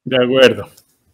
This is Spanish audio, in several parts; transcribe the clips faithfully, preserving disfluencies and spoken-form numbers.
De acuerdo.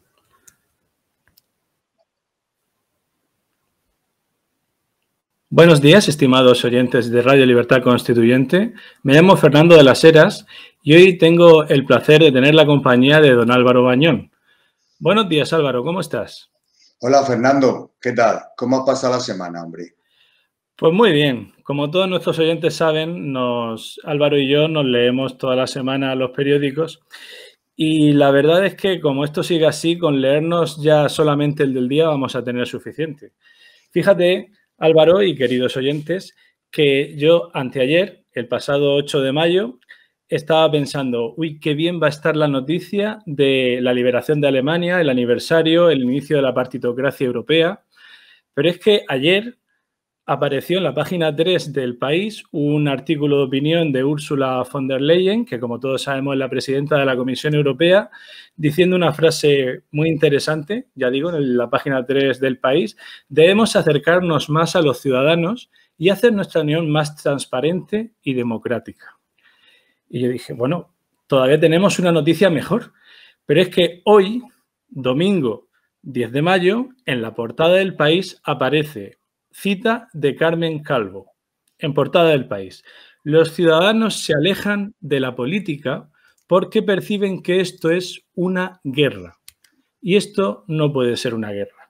Buenos días, estimados oyentes de Radio Libertad Constituyente. Me llamo Fernando de las Heras y hoy tengo el placer de tener la compañía de don Álvaro Bañón. Buenos días, Álvaro, ¿cómo estás? Hola, Fernando, ¿qué tal? ¿Cómo has pasado la semana, hombre? Pues muy bien. Como todos nuestros oyentes saben, nos, Álvaro y yo nos leemos toda la semana los periódicos y la verdad es que como esto sigue así, con leernos ya solamente el del día vamos a tener suficiente. Fíjate, Álvaro y queridos oyentes, que yo anteayer, el pasado ocho de mayo, estaba pensando, uy, qué bien va a estar la noticia de la liberación de Alemania, el aniversario, el inicio de la partitocracia europea. Pero es que ayer apareció en la página tres del País un artículo de opinión de Ursula von der Leyen, que como todos sabemos es la presidenta de la Comisión Europea, diciendo una frase muy interesante, ya digo, en la página tres del País: debemos acercarnos más a los ciudadanos y hacer nuestra unión más transparente y democrática. Y yo dije, bueno, todavía tenemos una noticia mejor, pero es que hoy, domingo diez de mayo, en la portada del País aparece cita de Carmen Calvo, en portada del País. Los ciudadanos se alejan de la política porque perciben que esto es una guerra. Y esto no puede ser una guerra.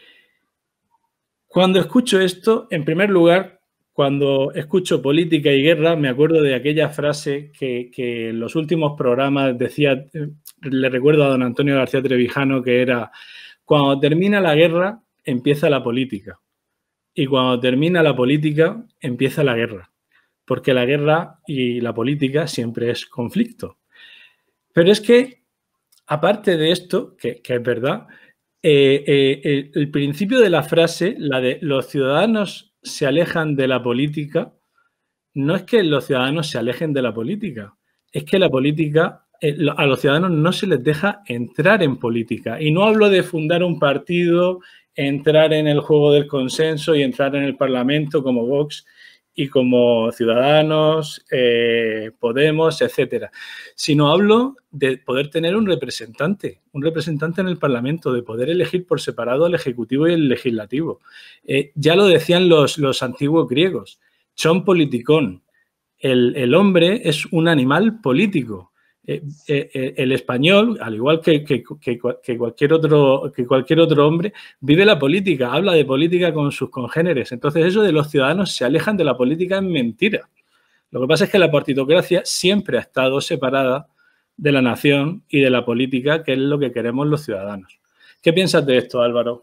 Cuando escucho esto, en primer lugar, cuando escucho política y guerra, me acuerdo de aquella frase que, que en los últimos programas decía, le recuerdo a don Antonio García Trevijano, que era: cuando termina la guerra, empieza la política. Y cuando termina la política, empieza la guerra, porque la guerra y la política siempre es conflicto. Pero es que, aparte de esto, que, que es verdad, eh, eh, el principio de la frase, la de los ciudadanos se alejan de la política, no es que los ciudadanos se alejen de la política, es que la política, eh, a los ciudadanos no se les deja entrar en política. Y no hablo de fundar un partido, entrar en el juego del consenso y entrar en el Parlamento como Vox y como Ciudadanos, eh, Podemos, etcétera. Sino hablo de poder tener un representante, un representante en el Parlamento, de poder elegir por separado el Ejecutivo y el Legislativo. Eh, ya lo decían los, los antiguos griegos, son politikon. El, el hombre es un animal político. Eh, eh, el español, al igual que, que, que, que, cualquier otro, que cualquier otro hombre, vive la política, habla de política con sus congéneres. Entonces, eso de los ciudadanos se alejan de la política es mentira. Lo que pasa es que la partitocracia siempre ha estado separada de la nación y de la política, que es lo que queremos los ciudadanos. ¿Qué piensas de esto, Álvaro?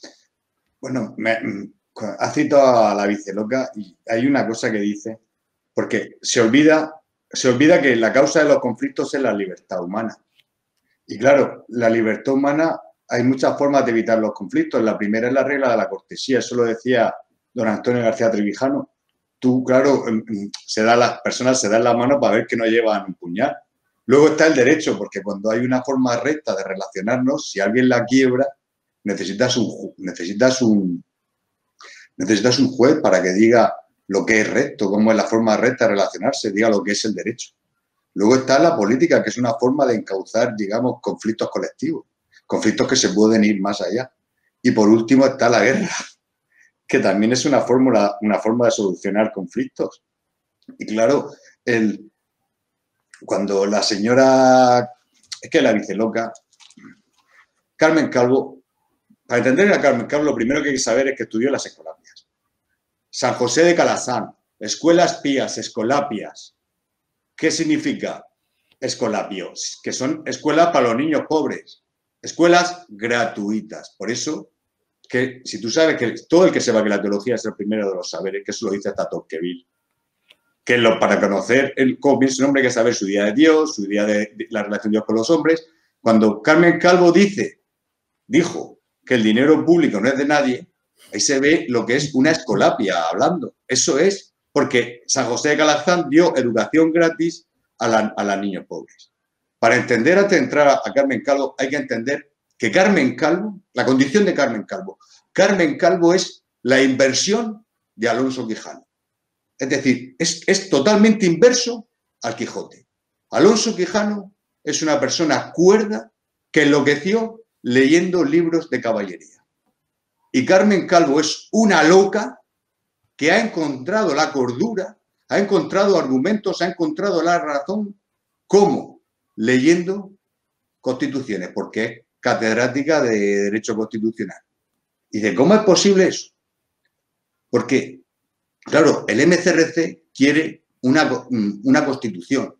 Bueno, me, has citado a la viceloca y hay una cosa que dice, porque se olvida... Se olvida que la causa de los conflictos es la libertad humana. Y claro, la libertad humana, hay muchas formas de evitar los conflictos. La primera es la regla de la cortesía. Eso lo decía don Antonio García Trevijano. Tú, claro, se da, las personas se dan la mano para ver que no llevan un puñal. Luego está el derecho, porque cuando hay una forma recta de relacionarnos, si alguien la quiebra, necesitas un, necesitas un, necesitas un juez para que diga lo que es recto, cómo es la forma recta de relacionarse, diga lo que es el derecho. Luego está la política, que es una forma de encauzar, digamos, conflictos colectivos, conflictos que se pueden ir más allá. Y por último está la guerra, que también es una, fórmula, una forma de solucionar conflictos. Y claro, el, cuando la señora, es que la viceloca, Carmen Calvo, para entender a Carmen Calvo, lo primero que hay que saber es que estudió las escolapias. San José de Calasán, escuelas pías, escolapias. ¿Qué significa escolapio? Que son escuelas para los niños pobres, escuelas gratuitas. Por eso, que si tú sabes que todo el que sepa que la teología es el primero de los saberes, que eso lo dice hasta Tocqueville, que lo, para conocer el, cómo piensa un hombre hay que saber su idea de Dios, su idea de, de la relación de Dios con los hombres. Cuando Carmen Calvo dice, dijo que el dinero público no es de nadie, ahí se ve lo que es una escolapia hablando. Eso es porque San José de Calazán dio educación gratis a, la, a los niños pobres. Para entender, antes de entrar a, a Carmen Calvo, hay que entender que Carmen Calvo, la condición de Carmen Calvo, Carmen Calvo es la inversión de Alonso Quijano. Es decir, es, es totalmente inverso al Quijote. Alonso Quijano es una persona cuerda que enloqueció leyendo libros de caballería. Y Carmen Calvo es una loca que ha encontrado la cordura, ha encontrado argumentos, ha encontrado la razón. ¿Cómo? Leyendo constituciones, porque es catedrática de Derecho Constitucional. Y dice, ¿cómo es posible eso? Porque, claro, el M C R C quiere una, una constitución.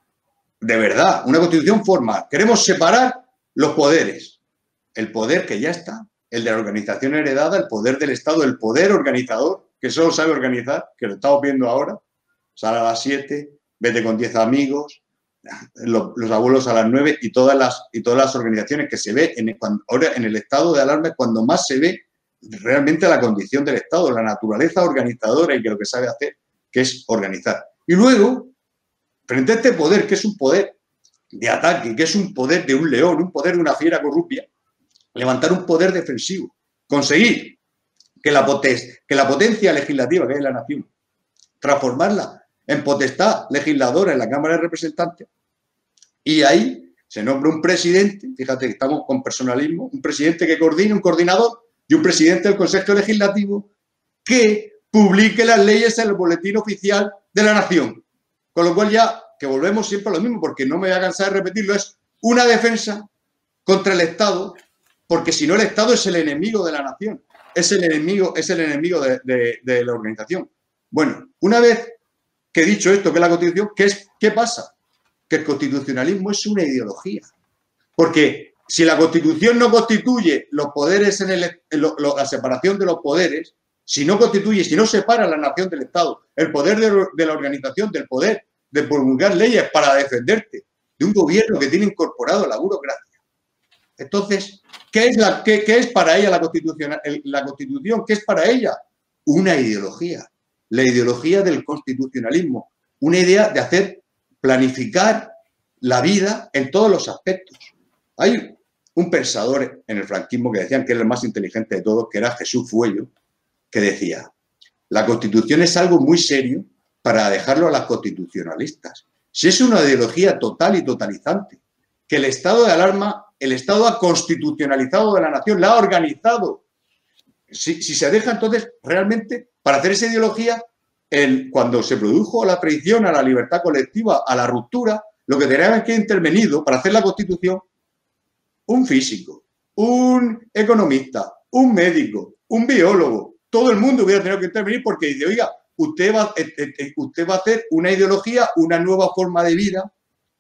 De verdad, una constitución formal. Queremos separar los poderes. El poder que ya está, el de la organización heredada, el poder del Estado, el poder organizador, que solo sabe organizar, que lo estamos viendo ahora, sale a las siete, vete con diez amigos, los, los abuelos a las nueve y todas las, y todas las organizaciones que se ve en, cuando, ahora en el estado de alarma es cuando más se ve realmente la condición del Estado, la naturaleza organizadora y que lo que sabe hacer, que es organizar. Y luego, frente a este poder, que es un poder de ataque, que es un poder de un león, un poder de una fiera corrupia, levantar un poder defensivo, conseguir que la, potes, que la potencia legislativa que es la nación, transformarla en potestad legisladora en la Cámara de Representantes, y ahí se nombra un presidente, fíjate que estamos con personalismo, un presidente que coordine, un coordinador, y un presidente del Consejo Legislativo que publique las leyes en el boletín oficial de la nación. Con lo cual ya, que volvemos siempre a lo mismo, porque no me voy a cansar de repetirlo, es una defensa contra el Estado, porque si no el Estado es el enemigo de la nación, es el enemigo, es el enemigo de, de, de la organización. Bueno, una vez que he dicho esto, que es la Constitución, ¿qué, es, qué pasa? Que el constitucionalismo es una ideología. Porque si la Constitución no constituye los poderes, en, el, en lo, lo, la separación de los poderes, si no constituye, si no separa la nación del Estado, el poder de, de la organización, del poder de promulgar leyes para defenderte de un gobierno que tiene incorporado la burocracia. Entonces, ¿qué es, la, qué, qué es para ella la Constitución? La Constitución, ¿qué es para ella? Una ideología, la ideología del constitucionalismo, una idea de hacer, planificar la vida en todos los aspectos. Hay un pensador en el franquismo que decían que era el más inteligente de todos, que era Jesús Fuello, que decía, la Constitución es algo muy serio para dejarlo a las constitucionalistas. Si es una ideología total y totalizante, que el estado de alarma, el Estado ha constitucionalizado de la nación, la ha organizado. Si, si se deja, entonces, realmente, para hacer esa ideología, el, cuando se produjo la traición a la libertad colectiva, a la ruptura, lo que tenía que intervenido para hacer la Constitución, un físico, un economista, un médico, un biólogo, todo el mundo hubiera tenido que intervenir porque dice, oiga, usted va, eh, eh, usted va a hacer una ideología, una nueva forma de vida,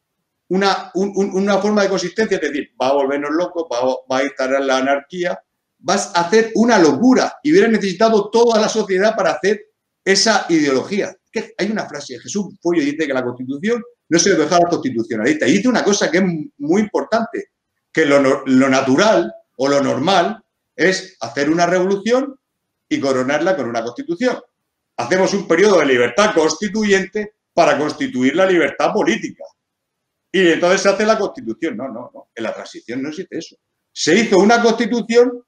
una, un, un, una forma de consistencia, es decir, va a volvernos locos, va, va a instalar la anarquía, vas a hacer una locura y hubiera necesitado toda la sociedad para hacer esa ideología. Que hay una frase de Jesús Fuello, dice que la Constitución no se debe dejar a los constitucionalistas. Y dice una cosa que es muy importante, que lo, lo natural o lo normal es hacer una revolución y coronarla con una constitución. Hacemos un periodo de libertad constituyente para constituir la libertad política. Y entonces se hace la constitución. No, no, no. En la transición no existe eso. Se hizo una constitución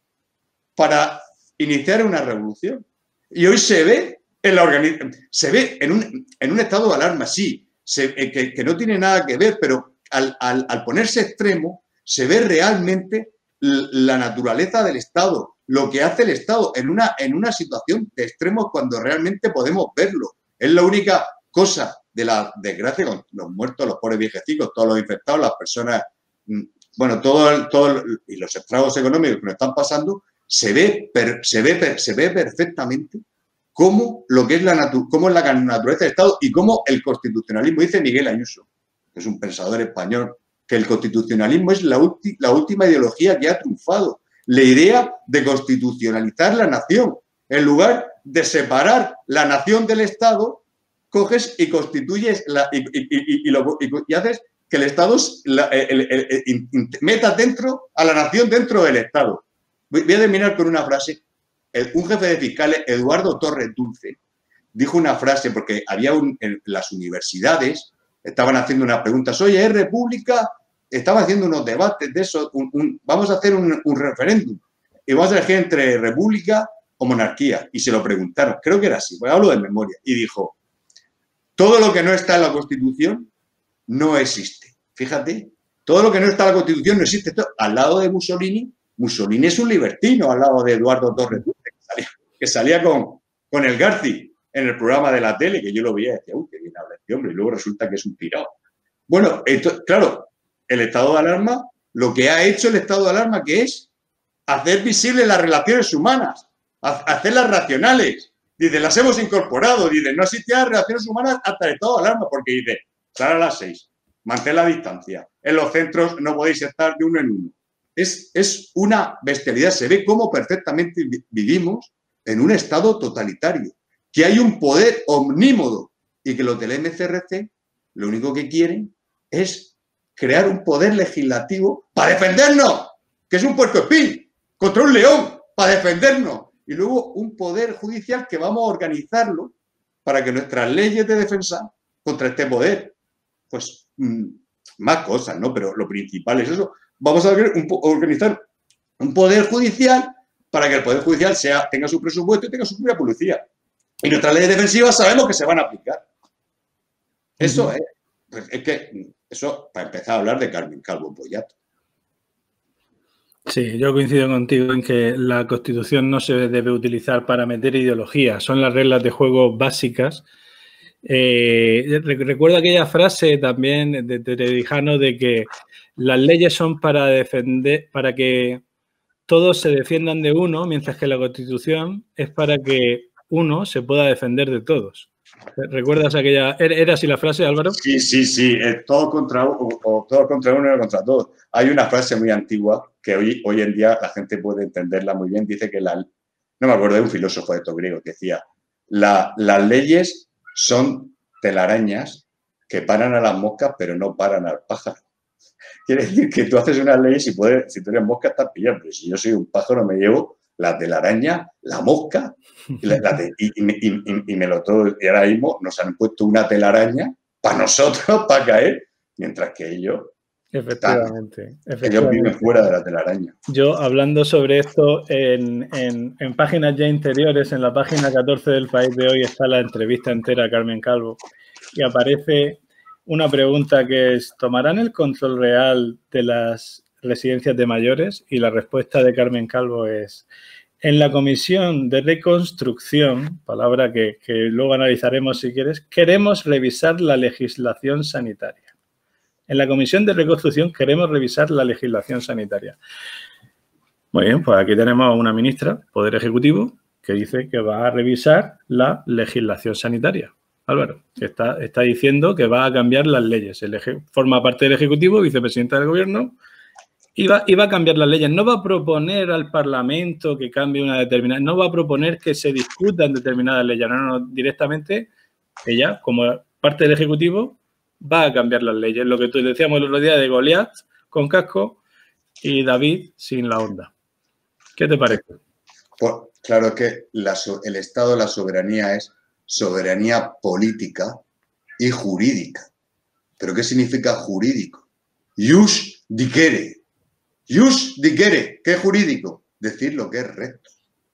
para iniciar una revolución. Y hoy se ve en la organización, se ve en un, en un estado de alarma, sí, se, que, que no tiene nada que ver, pero al, al, al ponerse extremo, se ve realmente la naturaleza del Estado, lo que hace el Estado en una, en una situación de extremos cuando realmente podemos verlo. Es la única cosa de la desgracia con los muertos, los pobres viejecitos, todos los infectados, las personas, bueno, todo, todo y los estragos económicos que nos están pasando, se ve, per, se ve, per, se ve perfectamente cómo, lo que es la natu, cómo es la naturaleza del Estado y cómo el constitucionalismo, dice Miguel Ayuso, que es un pensador español, que el constitucionalismo es la, ulti, la última ideología que ha triunfado. La idea de constitucionalizar la nación. En lugar de separar la nación del Estado, coges y constituyes la, y, y, y, y, lo, y, y haces que el Estado la, el, el, el, el, meta dentro a la nación dentro del Estado. Voy a terminar con una frase. El, un jefe de fiscales, Eduardo Torres Dulce, dijo una frase porque había un, en las universidades estaban haciendo unas preguntas, oye, ¿es república? Estaban haciendo unos debates de eso, un, un, vamos a hacer un, un referéndum y vamos a elegir entre república o monarquía. Y se lo preguntaron, creo que era así, pues hablo de memoria, y dijo, todo lo que no está en la Constitución no existe. Fíjate Todo lo que no está en la Constitución no existe. Esto, al lado de Mussolini, Mussolini es un libertino al lado de Eduardo Torres, que salía, que salía con, con el Garci en el programa de la tele, que yo lo veía y decía, uy, qué bien habla este hombre, y luego resulta que es un pirado. Bueno, esto, claro, el estado de alarma, lo que ha hecho el estado de alarma, que es hacer visibles las relaciones humanas, hacerlas racionales. Dice, las hemos incorporado. Dice, no existían relaciones humanas hasta el estado de alarma, porque dice, sal a las seis, mantén la distancia. En los centros no podéis estar de uno en uno. Es, es una bestialidad. Se ve cómo perfectamente vivimos en un estado totalitario, que hay un poder omnímodo y que los del M C R C lo único que quieren es crear un poder legislativo para defendernos, que es un puercoespín, contra un león, para defendernos. Y luego un poder judicial que vamos a organizarlo para que nuestras leyes de defensa contra este poder, pues mmm, más cosas, ¿no? Pero lo principal es eso. Vamos a un, organizar un poder judicial para que el poder judicial sea, tenga su presupuesto y tenga su propia policía. Y nuestras leyes defensivas sabemos que se van a aplicar. Eso uh-huh. es, pues es que, eso para empezar a hablar de Carmen Calvo Poyato. Sí, yo coincido contigo en que la Constitución no se debe utilizar para meter ideología, son las reglas de juego básicas. Eh, recuerdo aquella frase también de Trevijano de que las leyes son para defender, para que todos se defiendan de uno, mientras que la Constitución es para que uno se pueda defender de todos. ¿Recuerdas aquella? ¿Era así la frase, Álvaro? Sí, sí, sí. Es todo contra uno, o todo contra uno y contra todos. Hay una frase muy antigua que hoy, hoy en día la gente puede entenderla muy bien. Dice que la... No me acuerdo de un filósofo de estos griegos que decía la, las leyes son telarañas que paran a las moscas pero no paran al pájaro. Quiere decir que tú haces unas leyes y puedes, si tú eres mosca estás pillado, pero si yo soy un pájaro me llevo la telaraña, la mosca y, la, la te, y, y, y, y me lo todo. Y ahora mismo nos han puesto una telaraña para nosotros, para caer, mientras que ellos, efectivamente, están, efectivamente. ellos viven fuera de la telaraña. Yo, hablando sobre esto, en, en, en páginas ya interiores, en la página catorce del País de hoy está la entrevista entera a Carmen Calvo y aparece una pregunta que es, ¿tomarán el control real de las residencias de mayores? Y la respuesta de Carmen Calvo es, en la Comisión de Reconstrucción, palabra que, que luego analizaremos si quieres, queremos revisar la legislación sanitaria. En la Comisión de Reconstrucción queremos revisar la legislación sanitaria. Muy bien, pues aquí tenemos a una ministra, Poder Ejecutivo, que dice que va a revisar la legislación sanitaria. Álvaro, que está, está diciendo que va a cambiar las leyes. El eje, forma parte del Ejecutivo, vicepresidenta del Gobierno, y va, y va a cambiar las leyes. No va a proponer al Parlamento que cambie una determinada... No va a proponer que se discutan determinadas leyes. No, no, no, directamente ella, como parte del Ejecutivo, va a cambiar las leyes. Lo que tú decíamos el otro día de Goliat con casco y David sin la onda. ¿Qué te parece? Pues, claro que la, el Estado, la soberanía es soberanía política y jurídica. ¿Pero qué significa jurídico? Ius dicere. Ius dicere. ¿Qué es jurídico? Decir lo que es recto.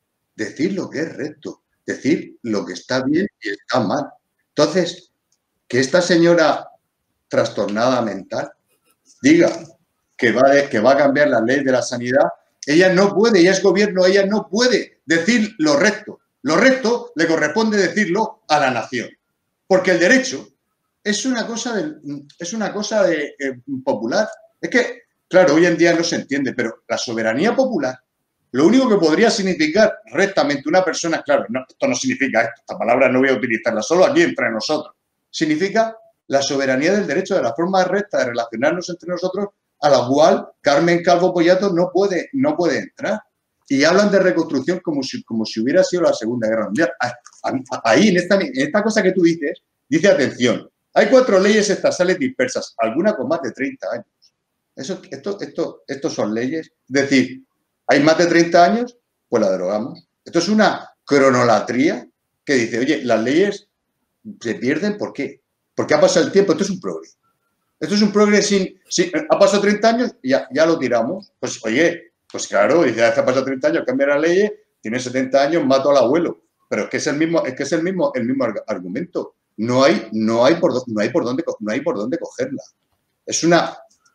Decir lo que es recto. Decir lo que está bien y está mal. Entonces, que esta señora trastornada mental diga que va, de, que va a cambiar la ley de la sanidad, ella no puede, ella es gobierno, ella no puede decir lo recto. Lo recto le corresponde decirlo a la nación, porque el derecho es una cosa, de, es una cosa de, eh, popular. Es que, claro, hoy en día no se entiende, pero la soberanía popular, lo único que podría significar rectamente una persona, claro, no, esto no significa esto, esta palabra no voy a utilizarla, solo aquí entre nosotros, significa la soberanía del derecho, de la forma recta de relacionarnos entre nosotros, a la cual Carmen Calvo Poyato no puede, no puede entrar. Y hablan de reconstrucción como si, como si hubiera sido la Segunda Guerra Mundial. Ahí, en esta, en esta cosa que tú dices, dice, atención, hay cuatro leyes estatales dispersas, algunas con más de treinta años. Eso, esto, esto, estos son leyes. Es decir, hay más de treinta años, pues la derogamos. Esto es una cronolatría que dice, oye, las leyes se pierden, ¿por qué? Porque ha pasado el tiempo, esto es un progreso. Esto es un progreso sin, sin... Ha pasado treinta años y ya, ya lo tiramos. Pues, oye... Pues claro, dice, hace pasado treinta años, cambia la ley, tiene setenta años, mato al abuelo. Pero es que es el mismo, es que es el mismo, el mismo argumento. No hay, no hay por, no hay por dónde, no hay por dónde cogerla. Es una,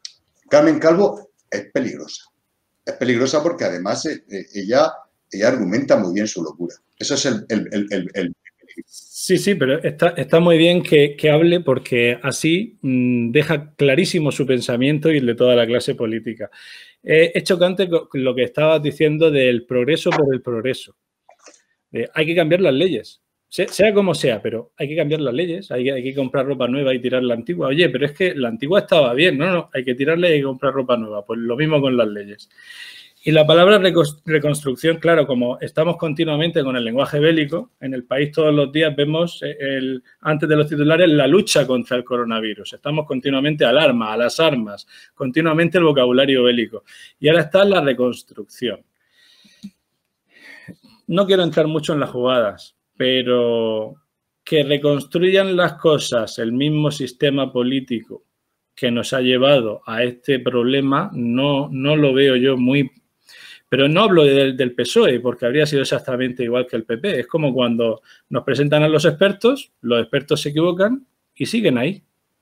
Carmen Calvo es peligrosa. Es peligrosa porque además eh, ella, ella argumenta muy bien su locura. Eso es el... el, el, el, el... Sí, sí, pero está, está muy bien que, que hable porque así mmm, deja clarísimo su pensamiento y el de toda la clase política. Eh, es chocante lo que estabas diciendo del progreso por el progreso. Eh, hay que cambiar las leyes, sea, sea como sea, pero hay que cambiar las leyes, hay que, hay que comprar ropa nueva y tirar la antigua. Oye, pero es que la antigua estaba bien, no, no, hay que tirarla y hay que comprar ropa nueva. Pues lo mismo con las leyes. Y la palabra reconstrucción, claro, como estamos continuamente con el lenguaje bélico, en el país todos los días vemos, el, antes de los titulares, la lucha contra el coronavirus. Estamos continuamente al arma, a las armas, continuamente el vocabulario bélico. Y ahora está la reconstrucción. No quiero entrar mucho en las jugadas, pero que reconstruyan las cosas el mismo sistema político que nos ha llevado a este problema, no, no lo veo yo muy... Pero no hablo del, del P S O E, porque habría sido exactamente igual que el P P. Es como cuando nos presentan a los expertos, los expertos se equivocan y siguen ahí.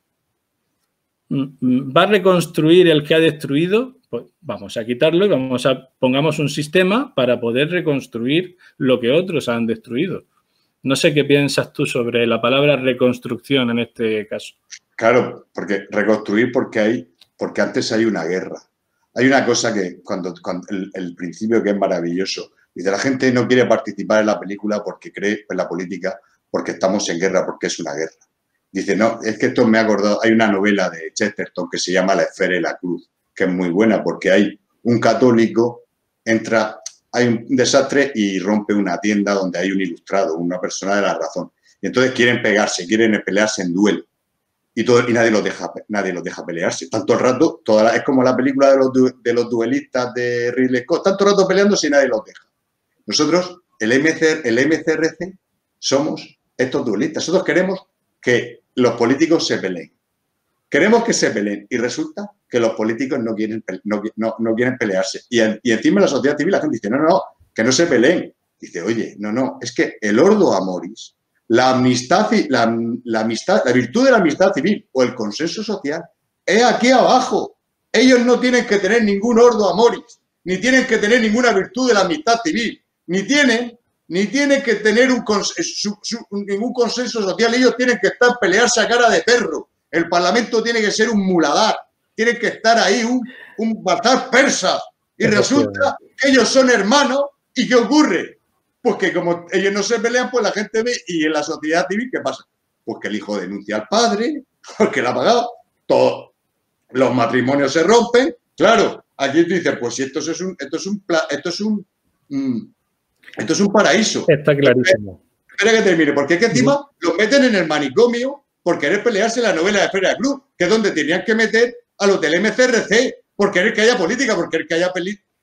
¿Va a reconstruir el que ha destruido? Pues vamos a quitarlo y vamos a pongamos un sistema para poder reconstruir lo que otros han destruido. No sé qué piensas tú sobre la palabra reconstrucción en este caso. Claro, porque reconstruir porque hay, porque antes hay una guerra. Hay una cosa que cuando, cuando el, el principio que es maravilloso, dice la gente no quiere participar en la película porque cree en la política, porque estamos en guerra, porque es una guerra. Dice, no, es que esto me ha acordado, hay una novela de Chesterton que se llama La esfera y la cruz, que es muy buena porque hay un católico, entra, hay un desastre y rompe una tienda donde hay un ilustrado, una persona de la razón. Y entonces quieren pegarse, quieren pelearse en duelo. Y, todo, y nadie, los deja, nadie los deja pelearse. Tanto el rato, toda la, es como la película de los, de los duelistas de Ridley Scott, tanto rato peleándose y nadie los deja. Nosotros, el M C, el M C R C, somos estos duelistas. Nosotros queremos que los políticos se peleen. Queremos que se peleen y resulta que los políticos no quieren, no, no, no quieren pelearse. Y, y encima en la sociedad civil la gente dice, no, no, no, que no se peleen. Dice, oye, no, no, es que el ordo amoris, la amistad, la, la amistad, la virtud de la amistad civil o el consenso social es aquí abajo. Ellos no tienen que tener ningún ordo amoris, ni tienen que tener ninguna virtud de la amistad civil, ni tienen... ni tienen que tener un su, su, ningún consenso social, ellos tienen que estar pelearse a cara de perro. El Parlamento tiene que ser un muladar, tienen que estar ahí un, un bazar persa. Y resulta que ellos son hermanos, ¿y qué ocurre? Pues que como ellos no se pelean, pues la gente ve, y en la sociedad civil, ¿qué pasa? Pues que el hijo denuncia al padre, porque le ha pagado, todos los matrimonios se rompen. Claro, aquí tú dices, pues si esto es un, esto es un, esto es un, mm, esto es un paraíso. Está clarísimo. Espera, espera que termine, porque es que encima sí. Los meten en el manicomio por querer pelearse en la novela de Esfera y la Cruz, que es donde tenían que meter a los del M C R C, por querer que haya política, por querer que haya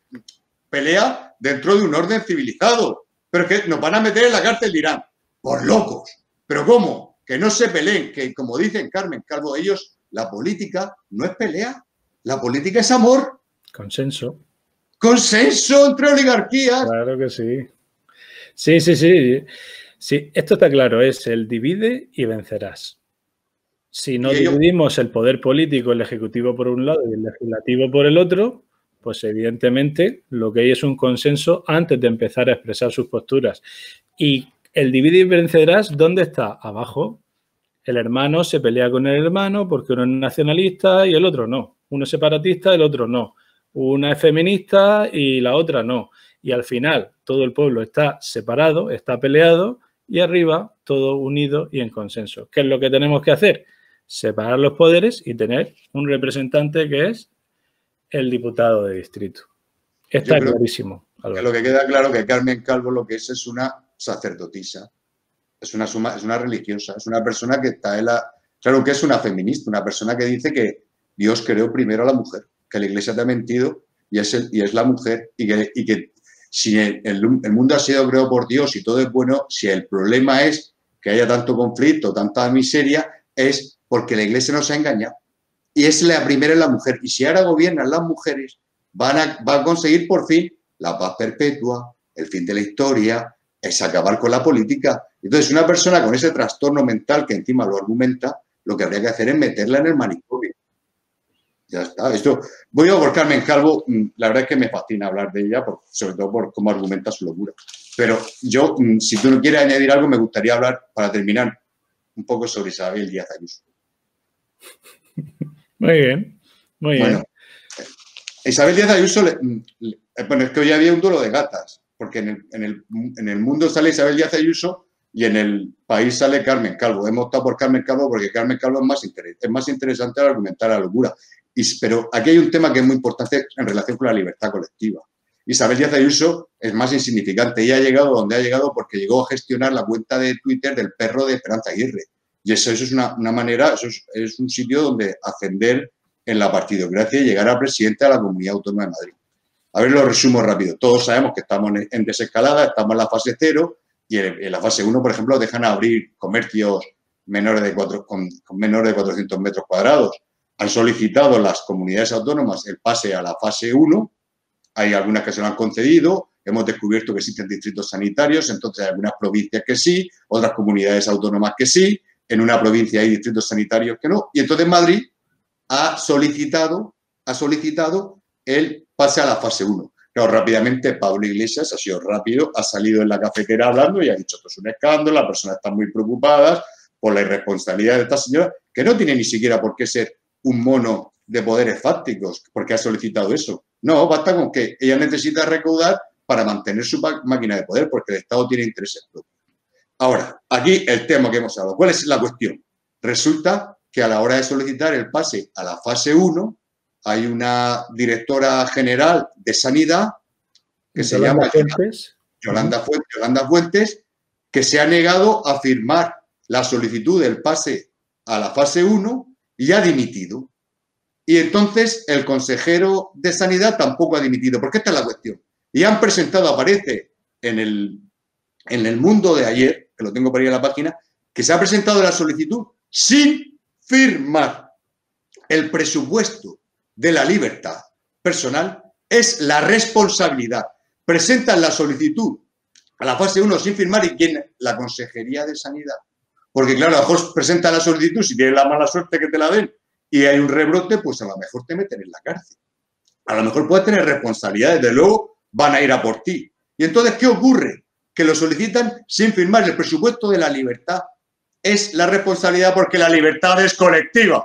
pelea dentro de un orden civilizado. Pero es que nos van a meter en la cárcel, dirán, por locos. ¿Pero cómo? Que no se peleen, que como dicen Carmen Calvo, ellos, la política no es pelea, la política es amor. Consenso. Consenso entre oligarquías. Claro que sí. Sí, sí, sí. Sí, esto está claro, es el divide y vencerás. Si no ellos... dividimos el poder político, el ejecutivo por un lado y el legislativo por el otro, pues evidentemente lo que hay es un consenso antes de empezar a expresar sus posturas. Y el divide y vencerás, ¿dónde está? Abajo. El hermano se pelea con el hermano porque uno es nacionalista y el otro no. Uno es separatista, el otro no. Una es feminista y la otra no. Y al final todo el pueblo está separado, está peleado y arriba todo unido y en consenso. ¿Qué es lo que tenemos que hacer? Separar los poderes y tener un representante que es el diputado de distrito. Está clarísimo. Que lo que queda claro es que Carmen Calvo lo que es es una sacerdotisa, es una, suma, es una religiosa, es una persona que está en la... Claro que es una feminista, una persona que dice que Dios creó primero a la mujer, que la Iglesia te ha mentido y es, el, y es la mujer y que, y que si el, el, el mundo ha sido creado por Dios y todo es bueno, si el problema es que haya tanto conflicto, tanta miseria, es porque la Iglesia nos ha engañado. Y es la primera en la mujer. Y si ahora gobiernan las mujeres, van a, van a conseguir por fin la paz perpetua, el fin de la historia, es acabar con la política. Entonces, una persona con ese trastorno mental que encima lo argumenta, lo que habría que hacer es meterla en el manicomio. Ya está. Esto, voy a por Carmen Calvo. La verdad es que me fascina hablar de ella, por, sobre todo por cómo argumenta su locura. Pero yo, si tú no quieres añadir algo, me gustaría hablar, para terminar, un poco sobre Isabel Díaz Ayuso. Muy bien, muy bueno, bien. Isabel Díaz Ayuso, le, le, bueno, es que hoy había un duelo de gatas, porque en el, en, el, en el mundo sale Isabel Díaz Ayuso y en el país sale Carmen Calvo. Hemos optado por Carmen Calvo porque Carmen Calvo es más, interes, es más interesante al argumentar la locura. Y, pero aquí hay un tema que es muy importante en relación con la libertad colectiva. Isabel Díaz Ayuso es más insignificante. Ella ha llegado donde ha llegado porque llegó a gestionar la cuenta de Twitter del perro de Esperanza Aguirre. Y eso, eso es una, una manera, eso es, es un sitio donde ascender en la partidocracia y llegar a presidente de la Comunidad Autónoma de Madrid. A ver, lo resumo rápido. Todos sabemos que estamos en desescalada, estamos en la fase cero y en, en la fase uno, por ejemplo, dejan abrir comercios menores de cuatro, con, con menores de cuatrocientos metros cuadrados. Han solicitado las comunidades autónomas el pase a la fase uno. Hay algunas que se lo han concedido. Hemos descubierto que existen distritos sanitarios, entonces hay algunas provincias que sí, otras comunidades autónomas que sí. En una provincia hay distritos sanitarios que no. Y entonces Madrid ha solicitado, ha solicitado el pase a la fase uno. Claro, rápidamente Pablo Iglesias ha sido rápido, ha salido en la cafetera hablando y ha dicho esto es un escándalo, las personas están muy preocupadas por la irresponsabilidad de esta señora, que no tiene ni siquiera por qué ser un mono de poderes fácticos, porque ha solicitado eso. No, basta con que ella necesita recaudar para mantener su máquina de poder, porque el Estado tiene intereses propios. Ahora, aquí el tema que hemos hablado. ¿Cuál es la cuestión? Resulta que a la hora de solicitar el pase a la fase uno, hay una directora general de Sanidad que se llama Fuentes. Yolanda Fuentes, Yolanda Fuentes, que se ha negado a firmar la solicitud del pase a la fase uno y ha dimitido. Y entonces el consejero de Sanidad tampoco ha dimitido, porque esta es la cuestión. Y han presentado, aparece en el, en el Mundo de ayer, que lo tengo por ahí en la página, que se ha presentado la solicitud sin firmar. El presupuesto de la libertad personal es la responsabilidad. Presentan la solicitud a la fase uno sin firmar y ¿quién? La Consejería de Sanidad. Porque claro, a lo mejor presenta la solicitud, si tienes la mala suerte que te la den y hay un rebrote, pues a lo mejor te meten en la cárcel. A lo mejor puedes tener responsabilidades, de luego van a ir a por ti. Y entonces, ¿qué ocurre? Que lo solicitan sin firmar. El presupuesto de la libertad es la responsabilidad porque la libertad es colectiva.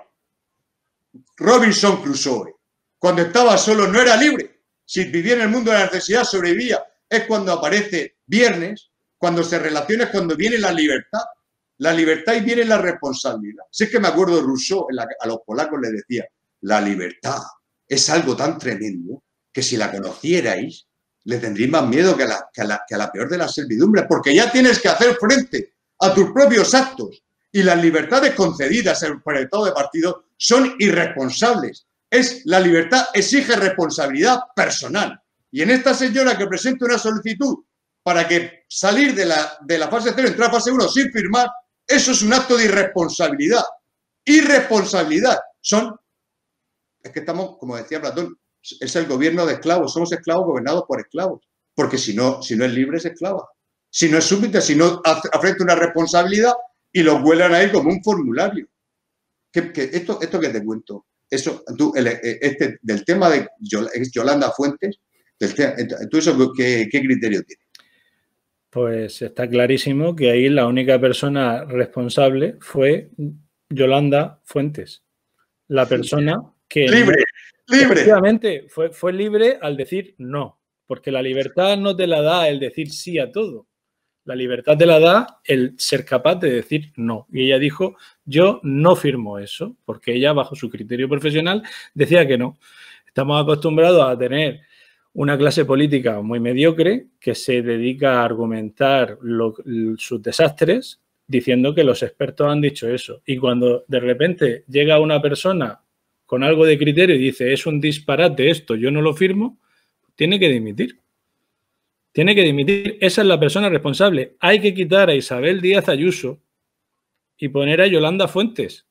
Robinson Crusoe, cuando estaba solo no era libre. Si vivía en el mundo de la necesidad, sobrevivía. Es cuando aparece Viernes, cuando se relaciona, es cuando viene la libertad. La libertad y viene la responsabilidad. Si es que me acuerdo de Rousseau, en la, a los polacos les decía, la libertad es algo tan tremendo que si la conocierais, le tendríais más miedo que a la, que a la, que a la peor de las servidumbres, porque ya tienes que hacer frente a tus propios actos. Y las libertades concedidas por el Estado de partido son irresponsables. Es, la libertad exige responsabilidad personal. Y en esta señora que presenta una solicitud para que salir de la, de la fase cero, entrar a fase uno sin firmar, eso es un acto de irresponsabilidad. Irresponsabilidad. Son, es que estamos, como decía Platón, es el gobierno de esclavos. Somos esclavos gobernados por esclavos. Porque si no, si no es libre, es esclava. Si no es súbdita, si no afrenta una responsabilidad y lo vuelan ahí como un formulario. ¿Qué, qué, esto, esto que te cuento, eso, tú, el, este, del tema de Yolanda Fuentes, del tema, ¿tú eso qué, qué criterio tienes? Pues está clarísimo que ahí la única persona responsable fue Yolanda Fuentes. La persona que... ¡Libre! No, ¡Libre! efectivamente, fue, fue libre al decir no. Porque la libertad no te la da el decir sí a todo. La libertad te la da el ser capaz de decir no. Y ella dijo, yo no firmo eso. Porque ella, bajo su criterio profesional, decía que no. Estamos acostumbrados a tener una clase política muy mediocre que se dedica a argumentar lo, sus desastres diciendo que los expertos han dicho eso. Y cuando de repente llega una persona con algo de criterio y dice es un disparate esto, yo no lo firmo, tiene que dimitir. Tiene que dimitir. Esa es la persona responsable. Hay que quitar a Isabel Díaz Ayuso y poner a Yolanda Fuentes.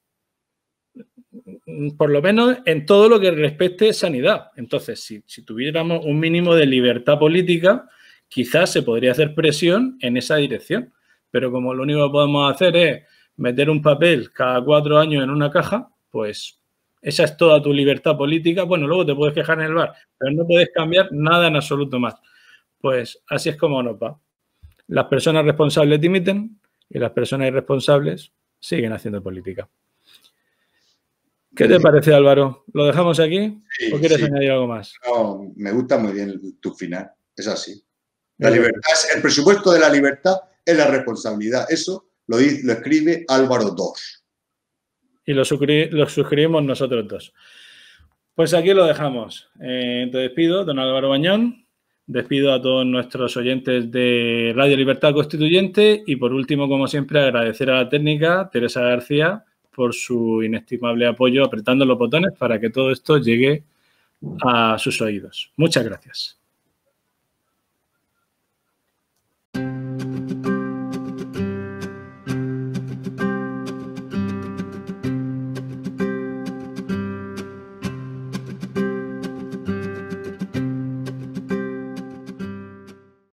Por lo menos en todo lo que respecte sanidad. Entonces, si, si tuviéramos un mínimo de libertad política, quizás se podría hacer presión en esa dirección. Pero como lo único que podemos hacer es meter un papel cada cuatro años en una caja, pues esa es toda tu libertad política, bueno, luego te puedes quejar en el bar, pero no puedes cambiar nada en absoluto más. Pues así es como nos va. Las personas responsables dimiten y las personas irresponsables siguen haciendo política. ¿Qué te parece, Álvaro? ¿Lo dejamos aquí sí, o quieres sí. añadir algo más? No, me gusta muy bien tu final, es así. La libertad, el presupuesto de la libertad es la responsabilidad. Eso lo, dice, lo escribe Álvaro dos. Y lo, lo suscribimos nosotros dos. Pues aquí lo dejamos. Eh, te despido, don Álvaro Bañón. Despido a todos nuestros oyentes de Radio Libertad Constituyente y, por último, como siempre, agradecer a la técnica, Teresa García, por su inestimable apoyo apretando los botones para que todo esto llegue a sus oídos. Muchas gracias.